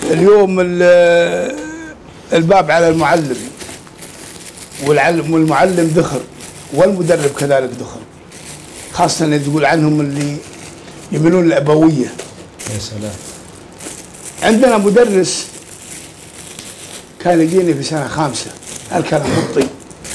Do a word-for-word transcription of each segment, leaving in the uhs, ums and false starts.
اليوم الباب على المعلم، والعلم والمعلم ذخر، والمدرب كذلك ذخر، خاصة اللي تقول عنهم اللي يميلون الأبوية. يا سلام. عندنا مدرس كان يجيني في سنة خامسة، هالكلام مطي،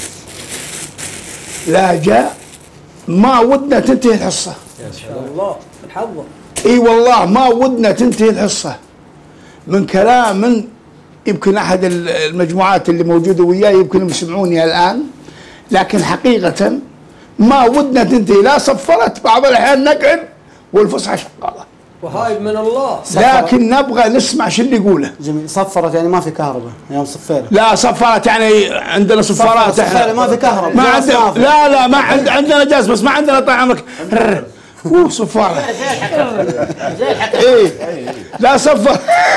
لا جاء ما ودنا تنتهي الحصة. يا شاء الله الحظ. اي والله ما ودنا تنتهي الحصة من كلام من يمكن أحد المجموعات اللي موجودة وياي يمكن يسمعوني الآن، لكن حقيقة ما ودنا تنتهي، لا صفرت، بعض الأحيان نقعد والفصحى شغالة وهاي من الله، لكن نبغى نسمع شو اللي يقوله. جميل. صفرت يعني ما في كهرباء يوم صفيره؟ لا صفرت يعني عندنا صفارات احنا ما في كهرباء، ما عندنا، لا لا ما عند عندنا جاز بس ما عندنا طعمك اوه صفارة زي الحكم. ايه لا صفر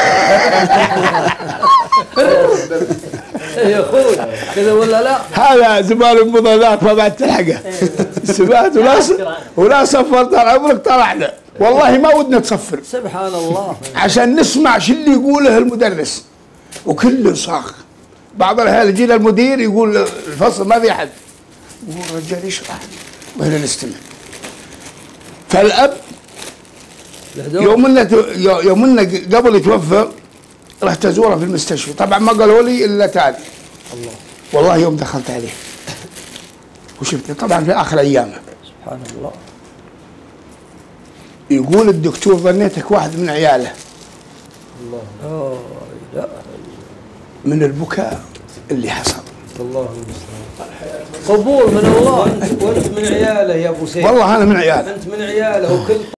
يا اخوي كذا ولا لا؟ هذا زبال المضادات ما بعد تلحقه سبات ولا ولا صفر طال عمرك طلعنا، والله ما ودنا تصفر سبحان الله، عشان نسمع شو اللي يقوله المدرس، وكله صاخ. بعض الاهالي يجينا المدير يقول الفصل ما في احد، يقول الرجال يشرح وهنا نستمع. فالاب يوم انه يوم انه قبل يتوفى رحت ازوره في المستشفى، طبعا ما قالوا لي الا تعال. الله والله يوم دخلت عليه وشفته طبعا في اخر ايامه، سبحان الله، يقول الدكتور ظنيتك واحد من عياله. الله لا من البكاء اللي حصل. الله المستعان. قبول من الله. وانت من عياله يا ابو سيف. والله انا من عياله. انت من عياله وكل